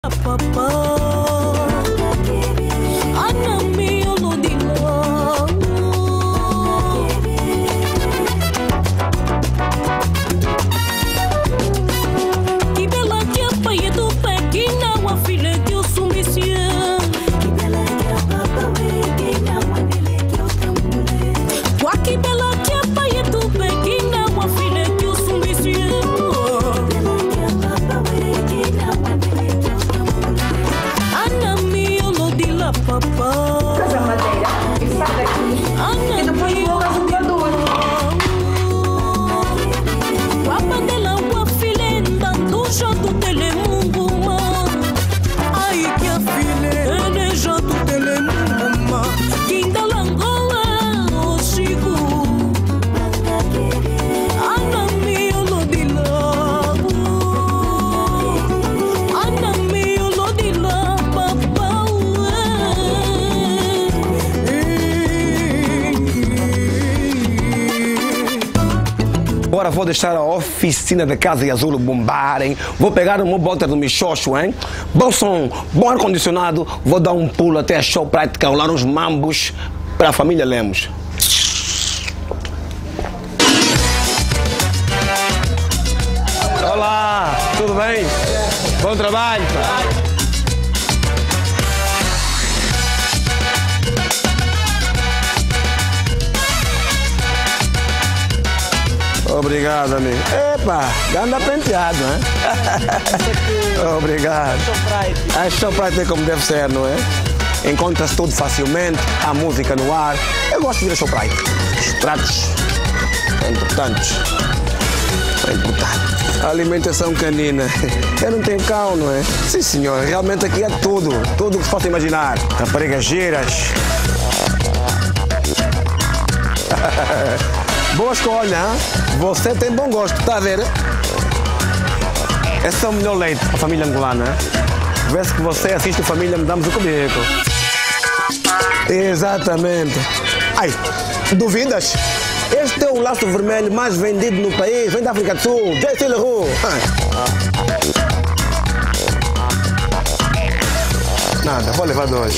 Agora vou deixar a oficina da Casa Azul bombarem. Vou pegar o meu bote do Michocho, hein? Bom som, bom ar-condicionado. Vou dar um pulo até a Shoprite, caular uns mambos para a família Lemos. Olá, tudo bem? Bom trabalho. Obrigado, amigo. Epa, anda penteado, hein? Obrigado. A Shoprite é como deve ser, não é? Encontra-se tudo facilmente, há música no ar. Eu gosto de ir a Shoprite. Os pratos são importantes. É importante. A alimentação canina. Eu não tenho cão, não é? Sim, senhor. Realmente aqui há tudo. Tudo o que se possa imaginar. Raparigas giras. Boa escolha, hein? Você tem bom gosto, tá a ver? Esse é o melhor leite para a família angolana, hein? Vê-se que você assiste Família, me damos o currículo. Exatamente. Ai, duvidas? Este é o laço vermelho mais vendido no país, vem da África do Sul, J.C. Leroux. Nada, vou levar dois.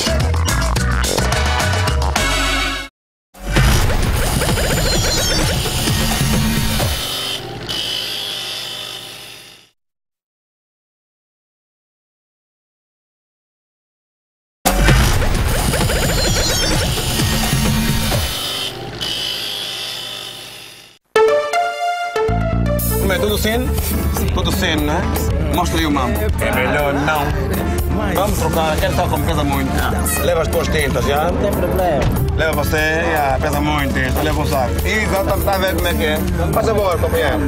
Tudo sendo? Tudo sendo, né? Mostra aí o mambo. É melhor não. Vamos trocar, quero estar como pesa muito. Leva as tuas tintas, já? Não tem problema. Leva você, já, pesa muito, leva um saco. Exatamente, está a ver como é que é? Faz favor, companheiro.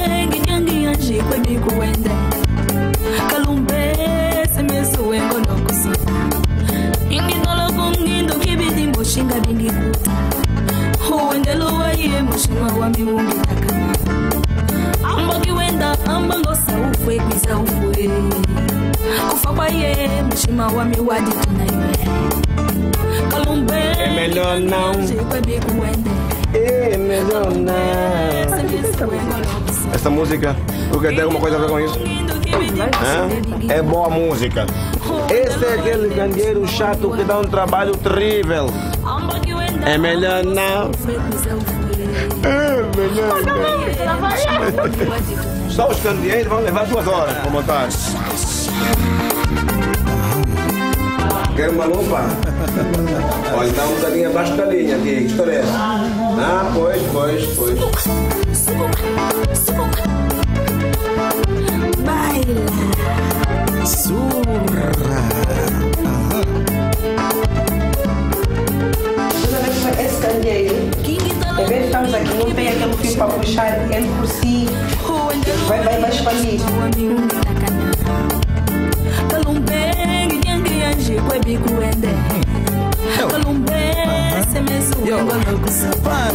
Ambogi wenda ambangosa ufwe kwiza ufwe Kufakwa ye mushima wa miwadi tunaiwe Kalumbe É melhor não. É melhor não. Essa música, tu quer ter alguma coisa a ver com isso? É boa música. Esse é aquele gangueiro chato que dá um trabalho terrível. É melhor não. É melhor não. Só os candeeiros vão levar 2 horas para montar. Quer uma lupa? Olha, dá um bocadinho abaixo da linha aqui. Que história é essa? Ah, pois. Baila. Surra. Esse candeeiro, em vez de estamos aqui, não tem aquele fio para puxar ele por si, vai expandir.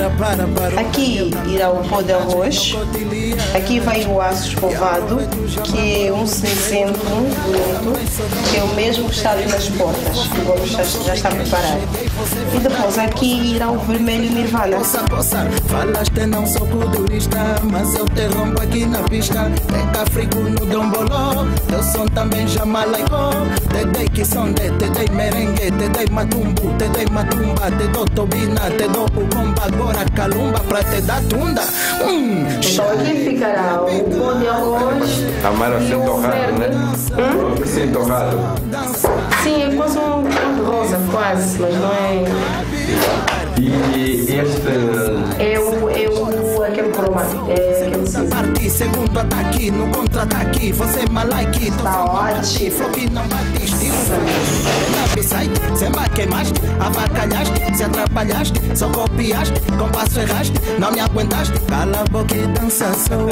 Aqui irá o pó de arroz. Aqui vai o aço escovado, que é um cinzento bonito, que é o mesmo que está ali nas portas, que o Gomes já está preparado. E depois aqui irá o vermelho Nirvana. Falaste não sou culturista, mas eu te rompo aqui na pista. Pega frigo no domboló, teu som também já malaicou. Te dei que sonde, te dei merengue, te dei matumbo, te dei matumba, te dou tobina, te dou o bomba, agora calumba pra te dar tunda. Então aqui ficará o pó de arroz. Amaro e assim o torrado, verde. né? Assim torrado. Sim, é quase um rosa, quase, mas não é. E este... aquele cromado, é aquele cinza. Parti, segundo ataque, no contra-ataque, você malaique, Tá ótimo. flop não batiste. Na B-side, você me queimaste, avacalhaste, se atrapalhaste, só copiaste, com passo erraste, não me aguentaste. Cala a boca e dança, sou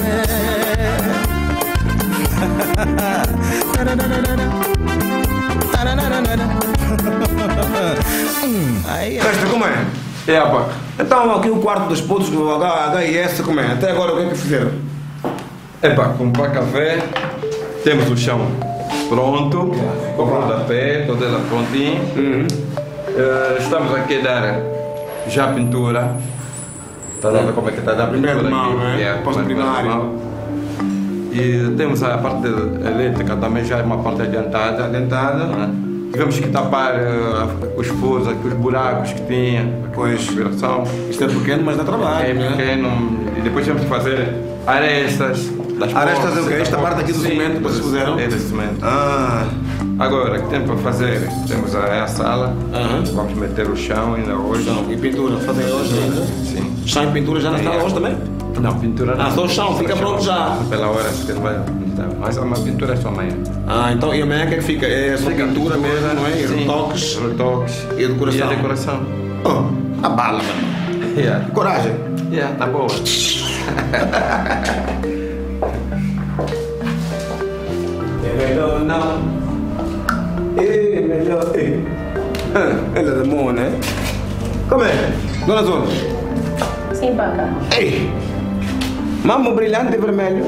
Mestre, como é? É, pá. Então aqui o quarto dos putos do HIS, como é? Até agora o que é que fizeram? Epá, comprar café, temos o chão pronto, com o rodapé, toda ela prontinha. Estamos aqui a dar já pintura. Está a ver como é que está a dar pintura Primeiro de mão, aqui? né? Yeah, Pós-primário. primeiro de mão. E temos a parte elétrica também, já é uma parte adiantada. Né? Tivemos que tapar os furos, aqui, os buracos que tinha, Pois. respiração. Isto é pequeno, mas dá trabalho, É né? pequeno. E depois tivemos que fazer arestas das Arestas portas, é o quê? Esta da parte aqui do Sim, cimento que vocês puseram? É de cimento. Ah, Agora, o que temos para fazer? Temos a sala, Aham. vamos meter o chão ainda hoje. chão e pintura, fazem hoje ainda? Sim. Chão e pintura já na sala hoje também? Não, pintura não. Ah, só o chão, fica pronto já. Pela hora, se não vai. Mas a pintura é só amanhã. Ah, então e amanhã o que é que fica? É só pintura mesmo, não é? E Sim, retoques retoques. e a decoração. E a decoração. Oh, a bala, mano. Yeah. Coragem. Yeah, tá boa. É melhor não. É melhor. Ela é demônio, né? Como é? Dona Zona? Sim, paca. Ei! Mamo brilhante vermelho.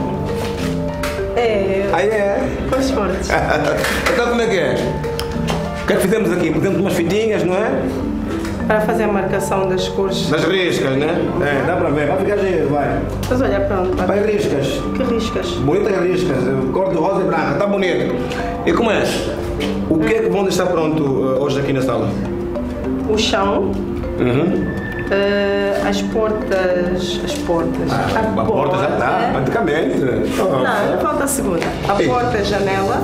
É, Aí é. cores fortes. Então como é que é? O que é que fizemos aqui? Pusemos umas fitinhas, não é? Para fazer a marcação das cores. Das riscas, né? É, dá para ver. Vai ficar giro, vai. Mas olha, pronto, paca. Vai riscas. Que riscas. Bonitas riscas. Cor de rosa e branca. Tá bonito. E como é? O que é que vão deixar pronto hoje aqui na sala? O chão. Uhum. As portas. As portas. A porta já está, praticamente. Não, falta a segunda. A Ei. porta, a janela.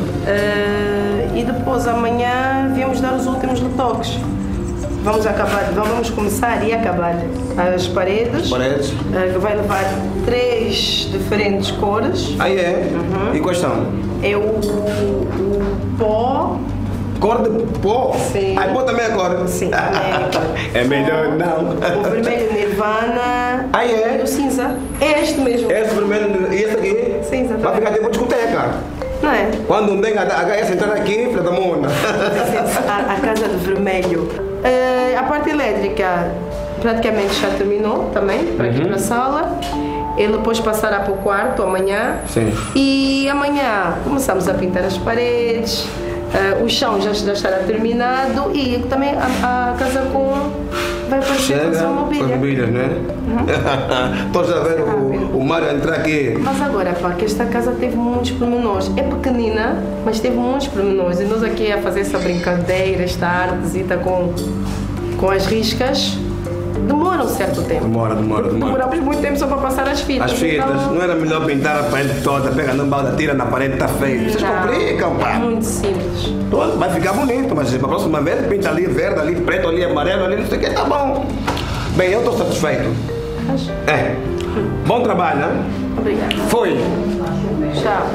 E depois amanhã viemos dar os últimos retoques. Vamos começar e acabar as paredes. Paredes. Que vai levar 3 diferentes cores. Aí é. E quais são? É o pó. Cor de pó? Sim. Aí pó também é cor? Sim, também é cor. É melhor não. O vermelho Nirvana. Aí é. E o cinza. É este mesmo. Esse vermelho e esse aqui? Cinza Vai também. ficar tipo discoteca. Não é? Quando vem a HS entrar aqui, filha da mona. A casa de vermelho. A parte elétrica praticamente já terminou também, para aqui para a sala. Ele depois passará para o quarto amanhã. Sim. E amanhã começamos a pintar as paredes. O chão já estará terminado e também a casa vai aparecer com a sua Com as mobília. mobílias, né? Todos a ver o Mário entrar aqui. Mas agora, pá, que esta casa teve muitos pormenores. É pequenina, mas teve muitos pormenores. E nós aqui a fazer essa brincadeira, esta artesita com as riscas, demora um certo tempo. Demora. Demoramos muito tempo só para passar as fitas. As fitas, então, não era melhor pintar a parede toda, pega no balde, tira na parede, tá feio. Vocês não, complicam, pá. é muito simples. Pronto, vai ficar bonito, mas para a próxima vez pinta ali verde, ali preto, ali amarelo, ali não sei o que, tá bom. Bem, eu estou satisfeito. Acho. É. Bom trabalho, né? Obrigada. Foi. Tchau.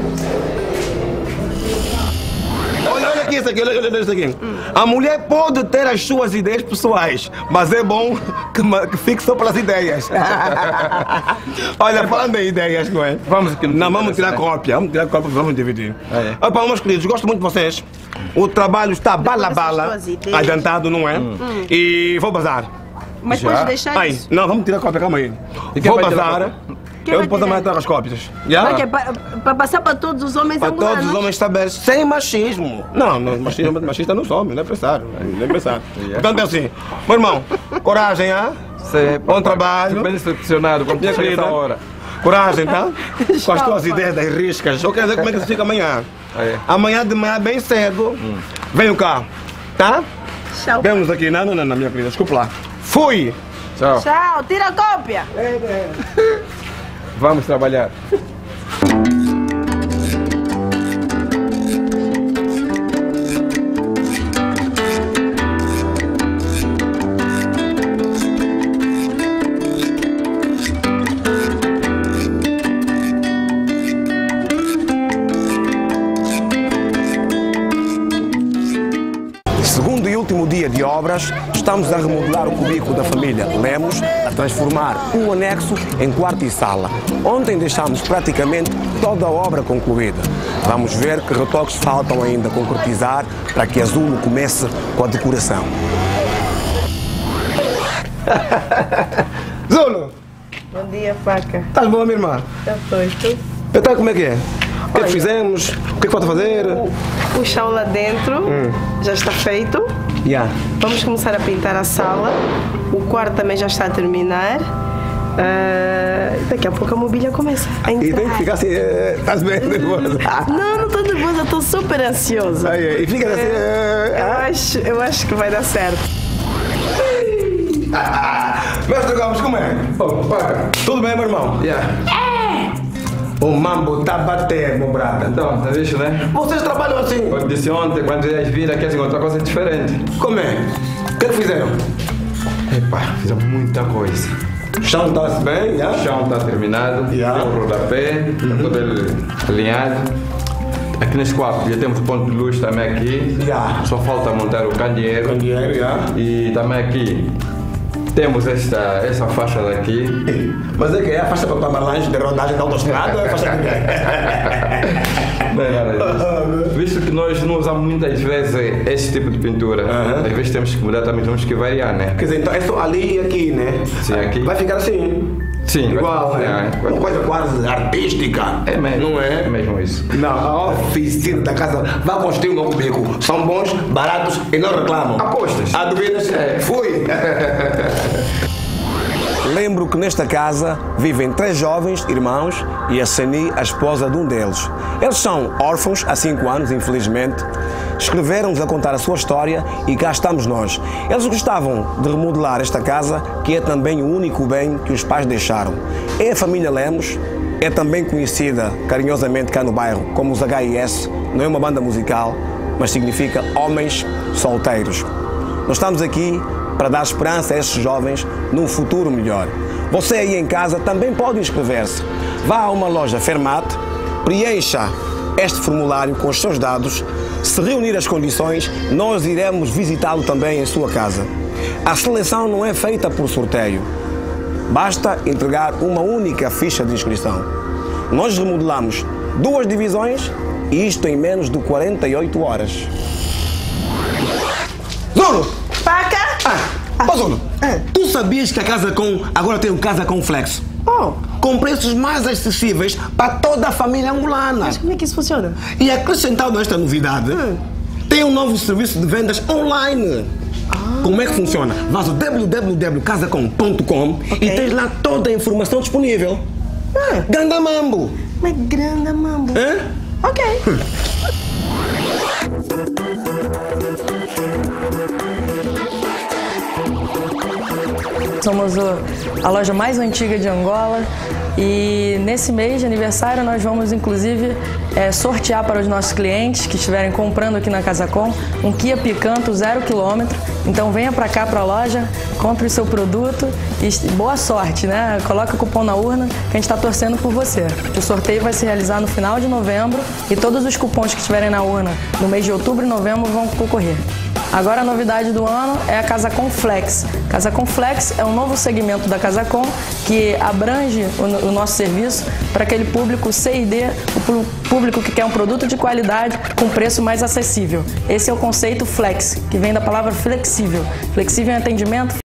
Olha aqui isso aqui, olha isso aqui. A mulher pode ter as suas ideias pessoais, mas é bom que fique só pelas ideias. Olha, falando em ideias, não é? Vamos aqui no Não, vamos Pinterest, tirar cópia, vamos dividir. É. Opa, meus queridos, gosto muito de vocês. O trabalho está bala dessas tuas ideias. adiantado, não é? E vou bazar. Mas Já? pode deixar Aí, isso. não, vamos tirar a cópia, calma aí. E quem Vou vai tirar a bazar. cópia? Quem Eu vai depois tirar? também trago as cópias. Já? Ok, para passar para todos os homens Para angolanos. todos os homens estabelecidos, sem machismo. Não, machista não somos, não é pensar. Nem pensar. Portanto é assim, meu irmão, coragem, ah? Bom trabalho. Bem decepcionado quando Minha chega essa querida. hora. Coragem, tá? Com as tuas Tchau, ideias das riscas. Eu quero ver como é que você fica amanhã. É. Amanhã de manhã, bem cedo, venham cá, tá? Tchau. Vemos aqui. Não, minha querida, desculpa lá. Fui! Tchau. Tchau, tira a cópia. Vamos trabalhar. Segundo e último dia de obras, estamos a remodelar o cubículo da família Lemos, a transformar um anexo em quarto e sala. Ontem deixámos praticamente toda a obra concluída. Vamos ver que retoques faltam ainda concretizar para que a Zulo comece com a decoração. Zulo, Bom dia, Paca. estás boa, minha irmã? Já estou, estou. Então, como é que é? O que é que Olha. fizemos? O que é que falta fazer? O chão lá dentro já está feito. Yeah. Vamos começar a pintar a sala. O quarto também já está a terminar. Daqui a pouco a mobília começa a entrar. E tem que ficar assim, estás bem nervosa. Não estou nervosa, estou super ansiosa. Aí, e fica assim. Eu acho que vai dar certo. Mestre Gomes, como é? Oh, paga. Tudo bem, meu irmão? Yeah. O mambo tá a bater, meu brada. Então, tá visto, né? Vocês trabalham assim? Eu disse ontem, quando eles viram aqui, encontrar coisa diferente. Como é? O que é que fizeram? Epá, fizemos muita coisa. O chão está-se bem, já? O chão está terminado, Yeah. tem o rodapé, está todo ele alinhado. Aqui nesse quarto já temos o ponto de luz também aqui. Yeah. Só falta montar o candeeiro. Dinheiro, já? E também aqui temos essa faixa daqui. Mas é que é a faixa para Marlange de rodagem da autostrada ou é a faixa de quê? Não é nada disso. Visto que nós não usamos muitas vezes esse tipo de pintura, às vezes temos que mudar também, temos que variar, né? Quer dizer, então é só ali e aqui, né? Sim, aqui. Vai ficar assim. Sim, Igual, vai- né? é, Uma coisa quase artística. É mesmo. Não é? É mesmo isso. Não, a oficina da casa vai construir um novo cubículo. São bons, baratos e não reclamam. Apostas? Há dúvidas? Fui! Lembro que nesta casa vivem 3 jovens irmãos e a Seni, a esposa de um deles. Eles são órfãos há 5 anos, infelizmente. Escreveram-nos a contar a sua história e cá estamos nós. Eles gostavam de remodelar esta casa, que é também o único bem que os pais deixaram. É a família Lemos, é também conhecida carinhosamente cá no bairro como os HIS, não é uma banda musical, mas significa Homens Solteiros. Nós estamos aqui para dar esperança a estes jovens num futuro melhor. Você aí em casa também pode inscrever-se. Vá a uma loja Fermat, preencha este formulário com os seus dados. Se reunir as condições, nós iremos visitá-lo também em sua casa. A seleção não é feita por sorteio. Basta entregar uma única ficha de inscrição. Nós remodelamos 2 divisões e isto em menos de 48 horas. Zulo! Paca! Ô Zulo, tu sabias que a Casa Com agora tem o Casa Com Flex? Oh, Com preços mais acessíveis para toda a família angolana. mas como é que isso funciona? E acrescentado a esta novidade, tem um novo serviço de vendas online. Como é que funciona? Vais ao www.casacom.com e tens lá toda a informação disponível. Ganda mambo! Mas grande mambo. Hã? Ok. Somos a loja mais antiga de Angola e nesse mês de aniversário nós vamos inclusive sortear para os nossos clientes que estiverem comprando aqui na Casa Com um Kia Picanto 0 km. Então venha para cá para a loja, compre o seu produto e boa sorte, né? Coloca o cupom na urna que a gente está torcendo por você. O sorteio vai se realizar no final de novembro e todos os cupons que estiverem na urna no mês de outubro e novembro vão concorrer. Agora a novidade do ano é a Casa Com Flex. Casa Com Flex é um novo segmento da Casa Com que abrange o nosso serviço para aquele público C e D, o público que quer um produto de qualidade com preço mais acessível. Esse é o conceito Flex, que vem da palavra flexível. Flexível em atendimento,